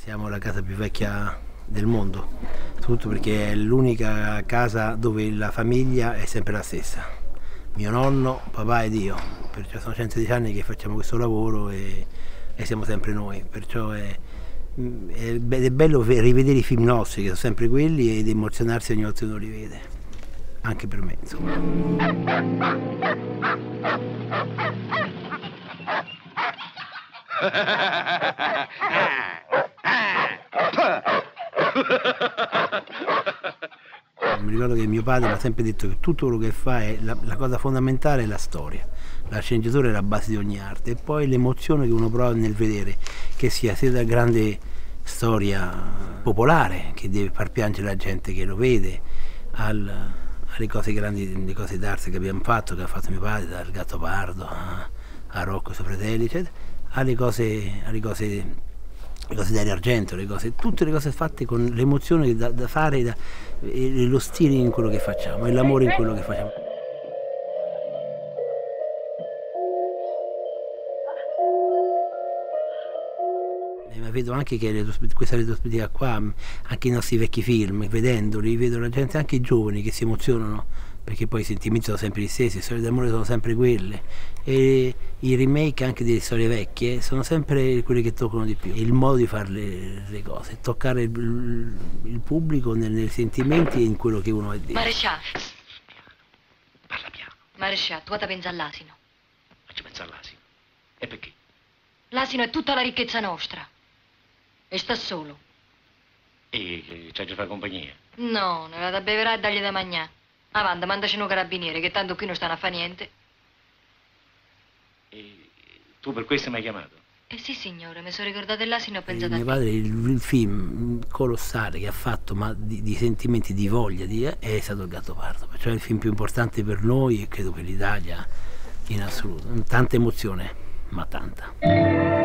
Siamo la casa più vecchia del mondo, soprattutto perché è l'unica casa dove la famiglia è sempre la stessa. Mio nonno, papà ed io, perciò sono 110 anni che facciamo questo lavoro e siamo sempre noi, perciò è bello rivedere i film nostri che sono sempre quelli ed emozionarsi ogni volta che uno li vede, anche per me insomma. Mi ricordo che mio padre mi ha sempre detto che tutto quello che fa è la cosa fondamentale è la storia. La sceneggiatura è la base di ogni arte e poi l'emozione che uno prova nel vedere, che sia da grande storia popolare che deve far piangere la gente che lo vede, alle cose grandi, le cose d'arte che abbiamo fatto, che ha fatto mio padre, dal Gattopardo a Rocco e i suoi fratelli, eccetera, alle cose d'aria argento, tutte le cose fatte con l'emozione da fare e lo stile in quello che facciamo e l'amore in quello che facciamo. Ma vedo anche che questa retrospettiva qua, anche i nostri vecchi film, vedendoli, vedo la gente, anche i giovani che si emozionano, perché poi i sentimenti sono sempre gli stessi, le storie d'amore sono sempre quelle, e i remake anche delle storie vecchie sono sempre quelli che toccano di più. Il modo di fare le cose, toccare il pubblico nei sentimenti e in quello che uno è dentro. Marescià. Parla piano. Marescià, tu te pensi all'asino. Ma ci pensa all'asino. E perché? L'asino è tutta la ricchezza nostra. E sta solo. E c'ha già fa compagnia? No, ne va da beverà e dagli da mangiare. Avanti, mandaci un carabiniere, che tanto qui non stanno a fare niente. E tu per questo mi hai chiamato? Sì, signore, mi sono ricordato dell'asino e ho pensato a Mio te. padre, il film colossale che ha fatto, ma di sentimenti, di voglia, è stato Il Gattopardo. Cioè il film più importante per noi e credo per l'Italia in assoluto. Tanta emozione, ma tanta.